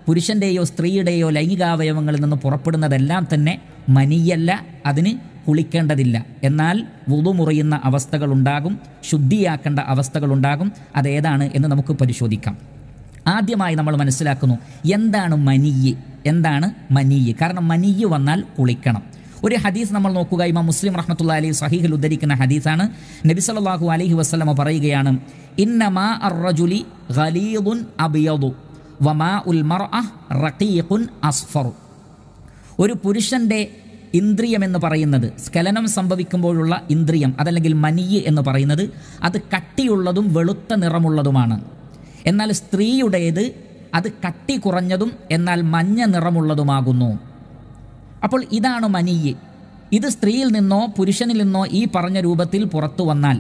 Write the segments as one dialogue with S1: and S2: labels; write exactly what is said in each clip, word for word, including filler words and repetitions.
S1: പുരുഷൻ്റെയോ സ്ത്രീയുടെയോ ലൈംഗികാവയവങ്ങളിൽ നിന്ന് പുറപ്പെടുന്നതെല്ലാം തന്നെ മനിയല്ല, അതിന് കുളിക്കേണ്ടതില്ല. എന്നാൽ വുളു മുറിയുന്ന അവസ്ഥകളുണ്ടാകും, ശുദ്ധിയാക്കേണ്ട അവസ്ഥകളുണ്ടാകും. അതേതാണ് എന്ന് നമുക്ക് പരിശോധിക്കാം. ആദ്യമായി നമ്മൾ മനസ്സിലാക്കുന്നു എന്താണ് മനിയ്, എന്താണ് മനിയ്. കാരണം മനിയ് വന്നാൽ കുളിക്കണം. ഒരു ഹദീസ് നമ്മൾ നോക്കുക. ഇമാം മുസ്ലിം റഹ്മത്തുള്ളാഹി അലൈഹി സ്വഹീഹിൽ ഉദ്ധരിക്കുന്ന ഹദീസാണ്. നബി സല്ലല്ലാഹു അലൈഹി വസല്ലമ പറയുകയാണ്, ഇന്നമാ അർറജുലി ഗലീദുൻ അബിയദു വമാഉൽ മർഅ റഖീഖുൻ അസ്ഫറു. ഒരു പുരുഷൻ്റെ ഇന്ദ്രിയം എന്ന് പറയുന്നത്, സ്ഖലനം സംഭവിക്കുമ്പോഴുള്ള ഇന്ദ്രിയം, അതല്ലെങ്കിൽ മനിയ് എന്ന് പറയുന്നത്, അത് കട്ടിയുള്ളതും വെളുത്ത നിറമുള്ളതുമാണ്. എന്നാൽ സ്ത്രീയുടേത് അത് കട്ടി കുറഞ്ഞതും എന്നാൽ മഞ്ഞ നിറമുള്ളതുമാകുന്നു. അപ്പോൾ ഇതാണ് മനിയ്. ഇത് സ്ത്രീയിൽ നിന്നോ പുരുഷനിൽ നിന്നോ ഈ പറഞ്ഞ രൂപത്തിൽ പുറത്തു വന്നാൽ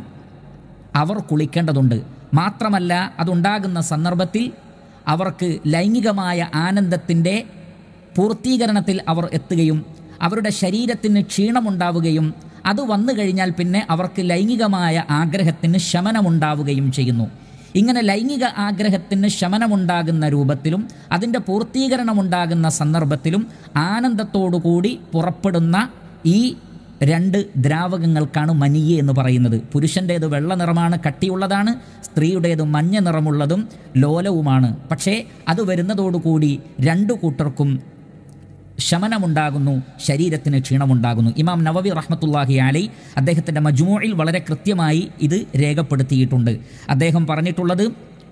S1: അവർ കുളിക്കേണ്ടതുണ്ട്. മാത്രമല്ല അതുണ്ടാകുന്ന സന്ദർഭത്തിൽ അവർക്ക് ലൈംഗികമായ ആനന്ദത്തിൻ്റെ പൂർത്തീകരണത്തിൽ അവർ എത്തുകയും അവരുടെ ശരീരത്തിന് ക്ഷീണമുണ്ടാവുകയും അത് വന്നു കഴിഞ്ഞാൽ പിന്നെ അവർക്ക് ലൈംഗികമായ ആഗ്രഹത്തിന് ശമനമുണ്ടാവുകയും ചെയ്യുന്നു. ഇങ്ങനെ ലൈംഗിക ആഗ്രഹത്തിന് ശമനമുണ്ടാകുന്ന രൂപത്തിലും അതിൻ്റെ പൂർത്തീകരണമുണ്ടാകുന്ന സന്ദർഭത്തിലും ആനന്ദത്തോടുകൂടി പുറപ്പെടുന്ന ഈ രണ്ട് ദ്രാവകങ്ങൾക്കാണ് മനിയ് എന്ന് പറയുന്നത്. പുരുഷൻ്റേത് വെള്ള നിറമാണ്, കട്ടിയുള്ളതാണ്. സ്ത്രീയുടേത് മഞ്ഞ നിറമുള്ളതും ലോലവുമാണ്. പക്ഷേ അത് വരുന്നതോടുകൂടി രണ്ടു കൂട്ടർക്കും ശമനമുണ്ടാകുന്നു, ശരീരത്തിന് ക്ഷീണമുണ്ടാകുന്നു. ഇമാം നവവി റഹ്മത്തുള്ളാഹി അലൈഹി അദ്ദേഹത്തിൻ്റെ മജ്മൂഇൽ വളരെ കൃത്യമായി ഇത് രേഖപ്പെടുത്തിയിട്ടുണ്ട്. അദ്ദേഹം പറഞ്ഞിട്ടുള്ളത്,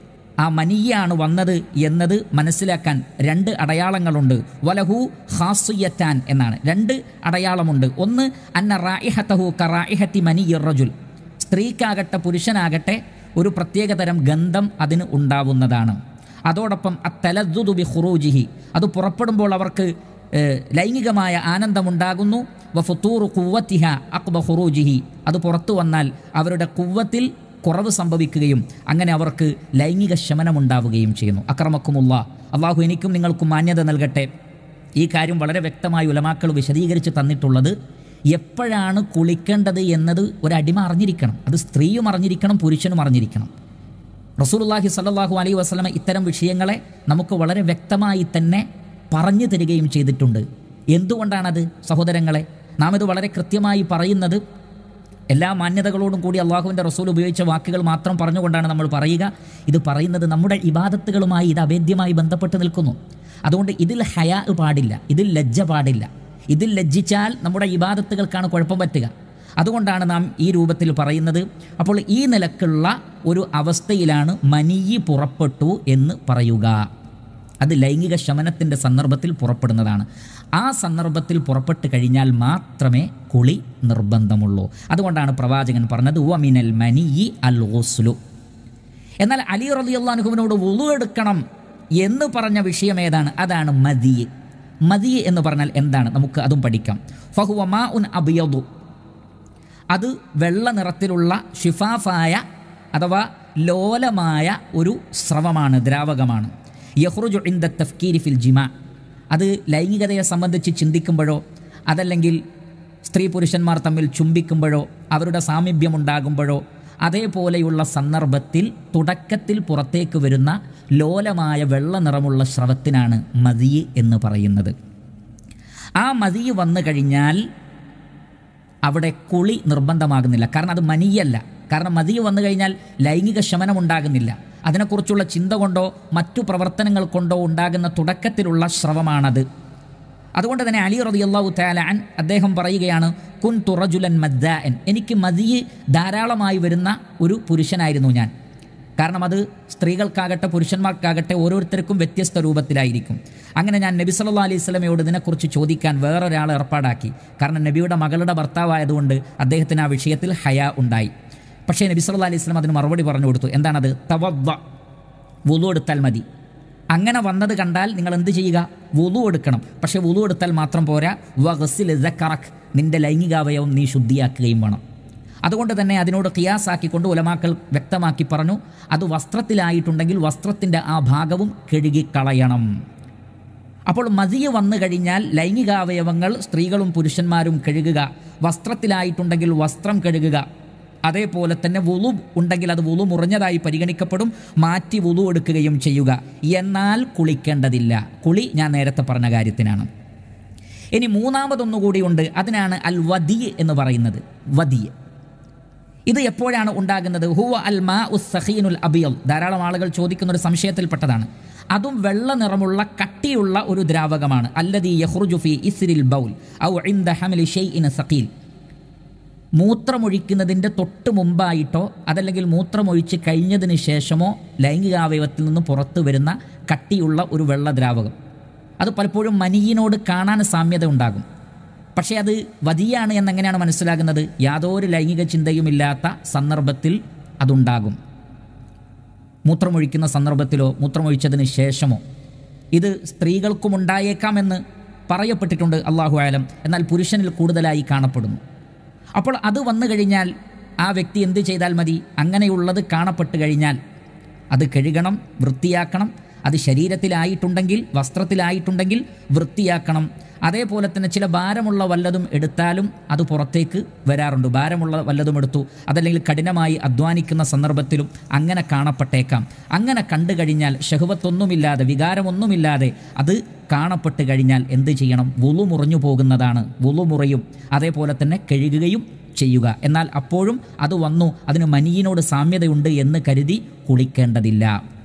S1: ആ മനിയാണ് വന്നത് എന്നത് മനസ്സിലാക്കാൻ രണ്ട് അടയാളങ്ങളുണ്ട്. വലഹു ഖാസിയത്താൻ എന്നാണ്, രണ്ട് അടയാളമുണ്ട്. ഒന്ന് അന്ന റായിഹതഹു കറായിഹത്തി മനിയ്യിർ റജുൽ, സ്ത്രീക്കാകട്ടെ പുരുഷനാകട്ടെ ഒരു പ്രത്യേകതരം ഗന്ധം അതിന് ഉണ്ടാവുന്നതാണ്. അതോടൊപ്പം അത്തലദ്ദുദു ബി ഖുറൂജിഹി, അത് പുറപ്പെടുമ്പോൾ അവർക്ക് ലൈംഗികമായ ആനന്ദമുണ്ടാകുന്നു. വഫുതൂറു ഖുവ്വത്തിഹ അഖ്ബ ഖുറൂജിഹി, അത് പുറത്തു വന്നാൽ അവരുടെ ഖുവ്വത്തിൽ കുറവ് സംഭവിക്കുകയും അങ്ങനെ അവർക്ക് ലൈംഗിക ശമനമുണ്ടാവുകയും ചെയ്യുന്നു. അക്രമക്കുമുള്ള അള്ളാഹു എനിക്കും നിങ്ങൾക്കും മാന്യത നൽകട്ടെ. ഈ കാര്യം വളരെ വ്യക്തമായി ഉലമാക്കൾ വിശദീകരിച്ച് തന്നിട്ടുള്ളത്, എപ്പോഴാണ് കുളിക്കേണ്ടത് എന്നത് ഒരടിമ അറിഞ്ഞിരിക്കണം. അത് സ്ത്രീയും അറിഞ്ഞിരിക്കണം, പുരുഷനും അറിഞ്ഞിരിക്കണം. റസൂലുള്ളാഹി സ്വല്ലല്ലാഹു അലൈഹി വസല്ലമ ഇത്തരം വിഷയങ്ങളെ നമുക്ക് വളരെ വ്യക്തമായി തന്നെ പറഞ്ഞു തരികയും ചെയ്തിട്ടുണ്ട്. എന്തുകൊണ്ടാണത് സഹോദരങ്ങളെ? നാം ഇത് വളരെ കൃത്യമായി പറയുന്നത് എല്ലാ മാന്യതകളോടും കൂടി അള്ളാഹുവിൻ്റെ റസൂൽ ഉപയോഗിച്ച വാക്കുകൾ മാത്രം പറഞ്ഞുകൊണ്ടാണ് നമ്മൾ പറയുക. ഇത് പറയുന്നത് നമ്മുടെ ഇബാദത്തുകളുമായി ഇത് അഭേദ്യമായി ബന്ധപ്പെട്ട് നിൽക്കുന്നു. അതുകൊണ്ട് ഇതിൽ ഹയാ പാടില്ല, ഇതിൽ ലജ്ജ പാടില്ല. ഇതിൽ ലജ്ജിച്ചാൽ നമ്മുടെ ഇബാദത്തുകൾക്കാണ് കുഴപ്പം പറ്റുക. അതുകൊണ്ടാണ് നാം ഈ രൂപത്തിൽ പറയുന്നത്. അപ്പോൾ ഈ നിലക്കുള്ള ഒരു അവസ്ഥയിലാണ് മനിയ് പുറപ്പെട്ടു എന്ന് പറയുക. അത് ലൈംഗിക ശമനത്തിൻ്റെ സന്ദർഭത്തിൽ പുറപ്പെടുന്നതാണ്. ആ സന്ദർഭത്തിൽ പുറപ്പെട്ട് കഴിഞ്ഞാൽ മാത്രമേ കുളി നിർബന്ധമുള്ളൂ. അതുകൊണ്ടാണ് പ്രവാചകൻ പറഞ്ഞത് വമിനൽ മനിയി അൽ ഗുസ്ലു. എന്നാൽ അലി റളിയല്ലാഹു അൻഹുവിനോട് വുളു എടുക്കണം എന്ന് പറഞ്ഞ വിഷയം ഏതാണ്? അതാണ് മദി. മദി എന്ന് പറഞ്ഞാൽ എന്താണ്? നമുക്ക് അതും പഠിക്കാം. ഫഹുവ മാഉൻ അബിയദു, അത് വെള്ള നിറത്തിലുള്ള ഷിഫാഫായ അഥവാ ലോലമായ ഒരു സ്രവമാണ്, ദ്രാവകമാണ്. യഖ്റുജു ഇൻദ തഫ്കീരി ഫിൽ ജിമാ, അത് ലൈംഗികതയെ സംബന്ധിച്ച് ചിന്തിക്കുമ്പോഴോ അതല്ലെങ്കിൽ സ്ത്രീ പുരുഷന്മാർ തമ്മിൽ ചുംബിക്കുമ്പോഴോ അവരുടെ സാമീപ്യമുണ്ടാകുമ്പോഴോ അതേപോലെയുള്ള സന്ദർഭത്തിൽ തുടക്കത്തിൽ പുറത്തേക്ക് വരുന്ന ലോലമായ വെള്ള നിറമുള്ള സ്രവത്തിനാണ് മദി എന്ന് പറയുന്നത്. ആ മദി വന്നു കഴിഞ്ഞാൽ അവിടെ കുളി നിർബന്ധമാകുന്നില്ല. കാരണം അത് മനിയല്ല. കാരണം മദി വന്നു കഴിഞ്ഞാൽ ലൈംഗിക ശമനം ഉണ്ടാകുന്നില്ല. അതിനെക്കുറിച്ചുള്ള ചിന്ത കൊണ്ടോ മറ്റു പ്രവർത്തനങ്ങൾ കൊണ്ടോ ഉണ്ടാകുന്ന തുടക്കത്തിലുള്ള സ്രവമാണത്. അതുകൊണ്ട് തന്നെ അലി റളിയല്ലാഹു തആല അൻ അദ്ദേഹം പറയുകയാണ്, കുൻതു റജുലൻ മദ്ദാൻ, എനിക്ക് മദി ധാരാളമായി വരുന്ന ഒരു പുരുഷനായിരുന്നു ഞാൻ. കാരണം അത് സ്ത്രീകൾക്കാകട്ടെ പുരുഷന്മാർക്കാകട്ടെ ഓരോരുത്തർക്കും വ്യത്യസ്ത രൂപത്തിലായിരിക്കും. അങ്ങനെ ഞാൻ നബി സല്ലല്ലാഹു അലൈഹി വസല്ലമയോട് ഇതിനെക്കുറിച്ച് ചോദിക്കാൻ വേറൊരാളെ ഏർപ്പാടാക്കി. കാരണം നബിയുടെ മകളുടെ ഭർത്താവായതുകൊണ്ട് അദ്ദേഹത്തിന് ആ വിഷയത്തിൽ ഹയാ ഉണ്ടായി. പക്ഷേ നബി സല്ലല്ലാഹു അലൈഹി വസല്ലം അതിന് മറുപടി പറഞ്ഞു കൊടുത്തു. എന്താണത്? തവദ്ദ, വുളു എടുത്താൽ മതി. അങ്ങനെ വന്നത് കണ്ടാൽ നിങ്ങൾ എന്ത് ചെയ്യുക? വുളു എടുക്കണം. പക്ഷേ വുളു എടുത്താൽ മാത്രം പോരാ, വഗ്സിൽ ദക്കറക്, നിൻ്റെ ലൈംഗികാവയവം നീ ശുദ്ധിയാക്കുകയും വേണം. അതുകൊണ്ട് തന്നെ അതിനോട് ഖിയാസാക്കിക്കൊണ്ട് ഉലമാക്കൾ വ്യക്തമാക്കി പറഞ്ഞു, അത് വസ്ത്രത്തിലായിട്ടുണ്ടെങ്കിൽ വസ്ത്രത്തിൻ്റെ ആ ഭാഗവും കഴുകിക്കളയണം. അപ്പോൾ മദി വന്നു കഴിഞ്ഞാൽ ലൈംഗികാവയവങ്ങൾ സ്ത്രീകളും പുരുഷന്മാരും കഴുകുക, വസ്ത്രത്തിലായിട്ടുണ്ടെങ്കിൽ വസ്ത്രം കഴുകുക. അതേപോലെ തന്നെ വുളു ഉണ്ടെങ്കിൽ അത് വുളു മുറിഞ്ഞതായി പരിഗണിക്കപ്പെടും, മാറ്റി വുളു എടുക്കുകയും ചെയ്യുക. എന്നാൽ കുളിക്കേണ്ടതില്ല. കുളി ഞാൻ നേരത്തെ പറഞ്ഞ കാര്യത്തിനാണ്. ഇനി മൂന്നാമതൊന്നുകൂടിയുണ്ട്, അതിനാണ് അൽ വദി എന്ന് പറയുന്നത്. വദി ഇത് എപ്പോഴാണ് ഉണ്ടാകുന്നത്? ഹുവ അൽ മാ ഉസ് സഖീനുൽ അബിയൽ. ധാരാളം ആളുകൾ ചോദിക്കുന്ന ഒരു സംശയത്തിൽപ്പെട്ടതാണ്. അതും വെള്ള നിറമുള്ള കട്ടിയുള്ള ഒരു ദ്രാവകമാണ്. അല്ലദീ യഖ്റുജു ഫീ ഇസ്രിൽ ബൗൽ ഔ ഇൻദ ഹംലി ഷൈഇൻ സഖീൽ. മൂത്രമൊഴിക്കുന്നതിൻ്റെ തൊട്ട് മുമ്പായിട്ടോ അതല്ലെങ്കിൽ മൂത്രമൊഴിച്ച് കഴിഞ്ഞതിന് ശേഷമോ ലൈംഗികാവയവത്തിൽ നിന്ന് പുറത്തു വരുന്ന കട്ടിയുള്ള ഒരു വെള്ള ദ്രാവകം. അത് പലപ്പോഴും മനിയിനോട് കാണാൻ സാമ്യത ഉണ്ടാകും. പക്ഷേ അത് വദിയാണ് എന്നെങ്ങനെയാണ് മനസ്സിലാകുന്നത്? യാതൊരു ലൈംഗിക ചിന്തയുമില്ലാത്ത സന്ദർഭത്തിൽ അതുണ്ടാകും. മൂത്രമൊഴിക്കുന്ന സന്ദർഭത്തിലോ മൂത്രമൊഴിച്ചതിന് ശേഷമോ. ഇത് സ്ത്രീകൾക്കും ഉണ്ടായേക്കാമെന്ന് പറയപ്പെട്ടിട്ടുണ്ട്, അല്ലാഹു ആലം. എന്നാൽ പുരുഷനിൽ കൂടുതലായി കാണപ്പെടുന്നു. അപ്പോൾ അത് വന്നു കഴിഞ്ഞാൽ ആ വ്യക്തി എന്ത് ചെയ്താൽ മതി? അങ്ങനെയുള്ളത് കാണപ്പെട്ട് കഴിഞ്ഞാൽ അത് കഴുകണം, വൃത്തിയാക്കണം. അത് ശരീരത്തിലായിട്ടുണ്ടെങ്കിൽ, വസ്ത്രത്തിലായിട്ടുണ്ടെങ്കിൽ വൃത്തിയാക്കണം. അതേപോലെ തന്നെ ചില ഭാരമുള്ള വല്ലതും എടുത്താലും അത് പുറത്തേക്ക് വരാറുണ്ട്. ഭാരമുള്ള വല്ലതും എടുത്തു, അതല്ലെങ്കിൽ കഠിനമായി അധ്വാനിക്കുന്ന സന്ദർഭത്തിലും അങ്ങനെ കാണപ്പെട്ടേക്കാം. അങ്ങനെ കണ്ടു കഴിഞ്ഞാൽ ശഹവത്തൊന്നുമില്ലാതെ, വികാരമൊന്നുമില്ലാതെ അത് കാണപ്പെട്ട് കഴിഞ്ഞാൽ എന്ത് ചെയ്യണം? വുളു മുറിഞ്ഞു പോകുന്നതാണ്. വുളു മുറിയും, അതേപോലെ തന്നെ കഴുകുകയും ചെയ്യുക. എന്നാൽ അപ്പോഴും അത് വന്നു, അതിന് മനിയിനോട് സാമ്യതയുണ്ട് എന്ന് കരുതി കുളിക്കേണ്ടതില്ല.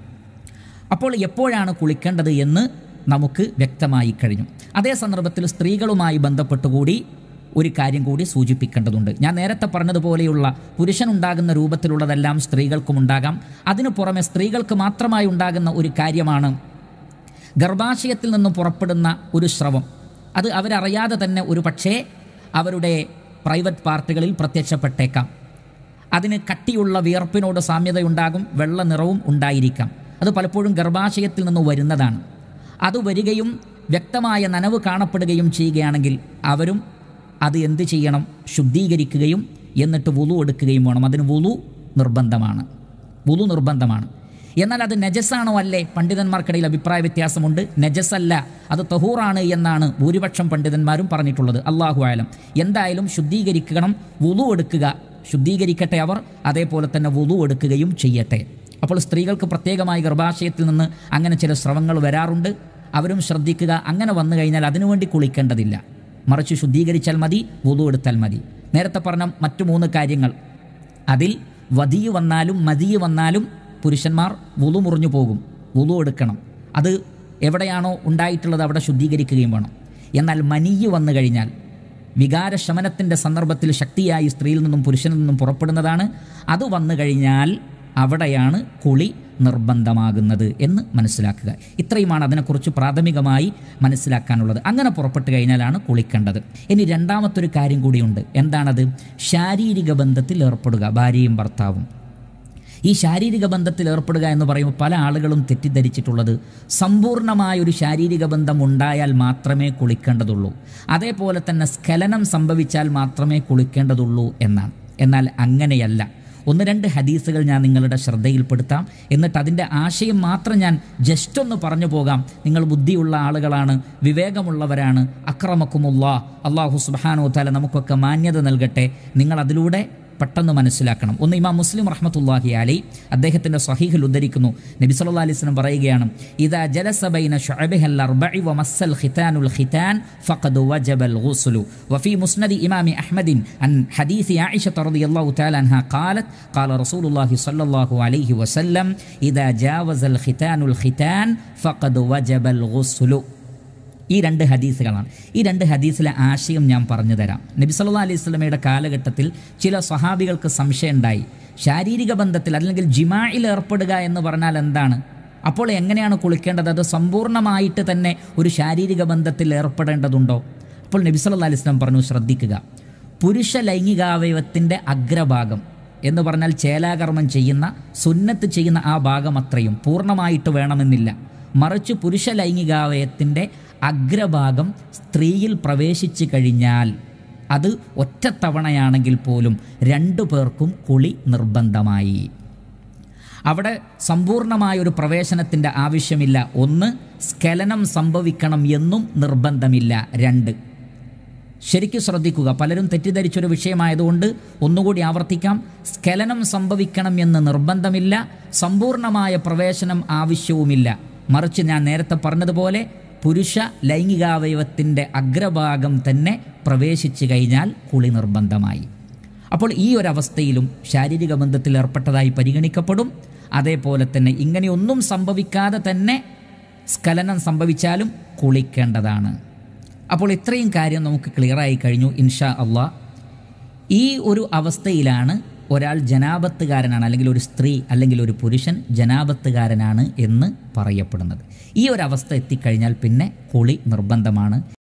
S1: അപ്പോൾ എപ്പോഴാണ് കുളിക്കേണ്ടത് എന്ന് നമുക്ക് വ്യക്തമായി കഴിഞ്ഞു. അതേ സന്ദർഭത്തിൽ സ്ത്രീകളുമായി ബന്ധപ്പെട്ടുകൂടി ഒരു കാര്യം കൂടി സൂചിപ്പിക്കേണ്ടതുണ്ട്. ഞാൻ നേരത്തെ പറഞ്ഞതുപോലെയുള്ള പുരുഷനുണ്ടാകുന്ന രൂപത്തിലുള്ളതെല്ലാം സ്ത്രീകൾക്കും ഉണ്ടാകാം. അതിനു പുറമെ സ്ത്രീകൾക്ക് മാത്രമായി ഉണ്ടാകുന്ന ഒരു കാര്യമാണ് ഗർഭാശയത്തിൽ നിന്നും പുറപ്പെടുന്ന ഒരു സ്രവം. അത് അവരറിയാതെ തന്നെ ഒരു പക്ഷേ അവരുടെ പ്രൈവറ്റ് പാർട്ടുകളിൽ പ്രത്യക്ഷപ്പെട്ടേക്കാം. അതിന് കട്ടിയുള്ള വിയർപ്പിനോട് സാമ്യതയുണ്ടാകും, വെള്ള നിറവും ഉണ്ടായിരിക്കാം. അത് പലപ്പോഴും ഗർഭാശയത്തിൽ നിന്ന് വരുന്നതാണ്. അത് വരികയും വ്യക്തമായ നനവ് കാണപ്പെടുകയും ചെയ്യുകയാണെങ്കിൽ അവരും അത് എന്ത് ചെയ്യണം? ശുദ്ധീകരിക്കുകയും എന്നിട്ട് വുളു എടുക്കുകയും വേണം. അതിന് വുളു നിർബന്ധമാണ്. വുളു നിർബന്ധമാണ്. എന്നാൽ അത് നജസാണോ അല്ലേ? പണ്ഡിതന്മാർക്കിടയിൽ അഭിപ്രായ വ്യത്യാസമുണ്ട്. നജസല്ല, അത് തഹൂറാണ് എന്നാണ് ഭൂരിപക്ഷം പണ്ഡിതന്മാരും പറഞ്ഞിട്ടുള്ളത്. അല്ലാഹു ആലം. എന്തായാലും ശുദ്ധീകരിക്കണം, വുളു എടുക്കുക. ശുദ്ധീകരിക്കട്ടെ അവർ, അതേപോലെ തന്നെ വുളു എടുക്കുകയും ചെയ്യട്ടെ. അപ്പോൾ സ്ത്രീകൾക്ക് പ്രത്യേകമായി ഗർഭാശയത്തിൽ നിന്ന് അങ്ങനെ ചില സ്രവങ്ങൾ വരാറുണ്ട്. അവരും ശ്രദ്ധിക്കുക. അങ്ങനെ വന്നു കഴിഞ്ഞാൽ അതിനുവേണ്ടി കുളിക്കേണ്ടതില്ല, മറിച്ച് ശുദ്ധീകരിച്ചാൽ മതി, വുളു എടുത്താൽ മതി. നേരത്തെ പറഞ്ഞ മറ്റു മൂന്ന് കാര്യങ്ങൾ, അതിൽ വദി വന്നാലും മദി വന്നാലും പുരുഷന്മാർ വുളു മുറിഞ്ഞു പോകും, വുളു എടുക്കണം. അത് എവിടെയാണോ ഉണ്ടായിട്ടുള്ളത് അവിടെ ശുദ്ധീകരിക്കുകയും വേണം. എന്നാൽ മനിയ് വന്നു കഴിഞ്ഞാൽ, വികാരശമനത്തിൻ്റെ സന്ദർഭത്തിൽ ശക്തിയായി സ്ത്രീയിൽ നിന്നും പുരുഷനിൽ നിന്നും പുറപ്പെടുന്നതാണ്. അത് വന്നു കഴിഞ്ഞാൽ അവിടെയാണ് കുളി നിർബന്ധമാകുന്നത് എന്ന് മനസ്സിലാക്കുക. ഇത്രയുമാണ് അതിനെക്കുറിച്ച് പ്രാഥമികമായി മനസ്സിലാക്കാനുള്ളത്. അങ്ങനെ പുറപ്പെട്ടു കഴിഞ്ഞാലാണ് കുളിക്കേണ്ടത്. ഇനി രണ്ടാമത്തൊരു കാര്യം കൂടിയുണ്ട്. എന്താണത്? ശാരീരിക ബന്ധത്തിൽ ഏർപ്പെടുക, ഭാര്യയും ഭർത്താവും. ഈ ശാരീരിക ബന്ധത്തിൽ ഏർപ്പെടുക എന്ന് പറയുമ്പോൾ പല ആളുകളും തെറ്റിദ്ധരിച്ചിട്ടുള്ളത് സമ്പൂർണ്ണമായൊരു ശാരീരിക ബന്ധം ഉണ്ടായാൽ മാത്രമേ കുളിക്കേണ്ടതുള്ളൂ, അതേപോലെ തന്നെ സ്ഖലനം സംഭവിച്ചാൽ മാത്രമേ കുളിക്കേണ്ടതുള്ളൂ എന്നാണ്. എന്നാൽ അങ്ങനെയല്ല. ഒന്ന് രണ്ട് ഹദീസുകൾ ഞാൻ നിങ്ങളുടെ ശ്രദ്ധയിൽപ്പെടുത്താം. എന്നിട്ട് അതിൻ്റെ ആശയം മാത്രം ഞാൻ ജസ്റ്റ് ഒന്ന് പറഞ്ഞു പോകാം. നിങ്ങൾ ബുദ്ധിയുള്ള ആളുകളാണ്, വിവേകമുള്ളവരാണ്. അക്രമക്കുമുല്ലാ, അല്ലാഹു സുബ്ഹാനഹു വ തആല നമുക്കൊക്കെ മാന്യത നൽകട്ടെ. നിങ്ങൾ അതിലൂടെ പെട്ടെന്ന് മനസ്സിലാക്കണം. ഒന്ന് ഇമാം മുസ്ലിം റഹ്മത്തുള്ളാഹി അലൈഹി അദ്ദേഹത്തിൻ്റെ സ്വഹീഹിൽ ഉദ്ധരിക്കുന്നു. നബി സല്ലല്ലാഹു അലൈഹി വസല്ലം പറയുകയാണ്, ഇദാ ജലസ ബൈന ശുഅബിഹൽ അർബഇ വമസ്സൽ ഖിതാനുൽ ഖിതാൻ ഫഖദ് വജബൽ ഗുസ്ലു. വഫീ മുസ്നദി ഇമാമി അഹ്മദിൻ അൻ ഹദീസി ആയിഷ റളിയല്ലാഹു തആല അൻഹാ ഖാലത് ഖാല റസൂലുള്ളാഹി സ്വല്ലല്ലാഹു അലൈഹി വസല്ലം ഇദാ ജാവസൽ ഖിതാനുൽ ഖിതാൻ ഫഖദ് വജബൽ ഗുസ്ലു. ഈ രണ്ട് ഹദീസുകളാണ്. ഈ രണ്ട് ഹദീസിലെ ആശയം ഞാൻ പറഞ്ഞു തരാം. നബി സല്ലല്ലാഹു അലൈഹി വസല്ലമയുടെ കാലഘട്ടത്തിൽ ചില സ്വഹാബികൾക്ക് സംശയം ഉണ്ടായി. ശാരീരിക ബന്ധത്തിൽ അല്ലെങ്കിൽ ജിമായിൽ ഏർപ്പെടുക എന്ന് പറഞ്ഞാൽ എന്താണ്? അപ്പോൾ എങ്ങനെയാണ് കുളിക്കേണ്ടത്? അത് സമ്പൂർണ്ണമായിട്ട് തന്നെ ഒരു ശാരീരിക ബന്ധത്തിൽ ഏർപ്പെടേണ്ടതുണ്ടോ? അപ്പോൾ നബി സല്ലല്ലാഹു അലൈഹി വസല്ലം പറഞ്ഞു, ശ്രദ്ധിക്കുക. പുരുഷ ലൈംഗികാവയവത്തിൻ്റെ അഗ്രഭാഗം എന്ന് പറഞ്ഞാൽ ചേലാകർമ്മം ചെയ്യുന്ന, സുന്നത്ത് ചെയ്യുന്ന ആ ഭാഗം അത്രയും പൂർണ്ണമായിട്ട് വേണമെന്നില്ല. മറിച്ച് പുരുഷ ലൈംഗികാവയവത്തിൻ്റെ അഗ്രഭാഗം സ്ത്രീയിൽ പ്രവേശിച്ചു കഴിഞ്ഞാൽ അത് ഒറ്റത്തവണയാണെങ്കിൽ പോലും രണ്ടു പേർക്കും കുളി നിർബന്ധമായി. അവിടെ സമ്പൂർണമായൊരു പ്രവേശനത്തിൻ്റെ ആവശ്യമില്ല. ഒന്ന്, സ്ഖലനം സംഭവിക്കണം എന്നും നിർബന്ധമില്ല. രണ്ട്, ശരിക്കും ശ്രദ്ധിക്കുക. പലരും തെറ്റിദ്ധരിച്ചൊരു വിഷയമായതുകൊണ്ട് ഒന്നുകൂടി ആവർത്തിക്കാം. സ്ഖലനം സംഭവിക്കണം എന്ന് നിർബന്ധമില്ല, സമ്പൂർണമായ പ്രവേശനം ആവശ്യവുമില്ല. മറിച്ച് ഞാൻ നേരത്തെ പറഞ്ഞതുപോലെ പുരുഷ ലൈംഗികാവയവത്തിൻ്റെ അഗ്രഭാഗം തന്നെ പ്രവേശിച്ചു കഴിഞ്ഞാൽ കുളി നിർബന്ധമായി. അപ്പോൾ ഈ ഒരവസ്ഥയിലും ശാരീരിക ബന്ധത്തിൽ ഏർപ്പെട്ടതായി പരിഗണിക്കപ്പെടും. അതേപോലെ തന്നെ ഇങ്ങനെയൊന്നും സംഭവിക്കാതെ തന്നെ സ്ഖലനം സംഭവിച്ചാലും കുളിക്കേണ്ടതാണ്. അപ്പോൾ ഇത്രയും കാര്യം നമുക്ക് ക്ലിയറായി കഴിഞ്ഞു ഇൻഷാ അള്ളാ. ഈ ഒരു അവസ്ഥയിലാണ് ഒരാൾ ജനാപത്തുകാരനാണ്, അല്ലെങ്കിൽ ഒരു സ്ത്രീ അല്ലെങ്കിൽ ഒരു പുരുഷൻ ജനാപത്തുകാരനാണ് എന്ന് പറയപ്പെടുന്നത്. ഈ ഒരവസ്ഥ എത്തിക്കഴിഞ്ഞാൽ പിന്നെ കുളി നിർബന്ധമാണ്.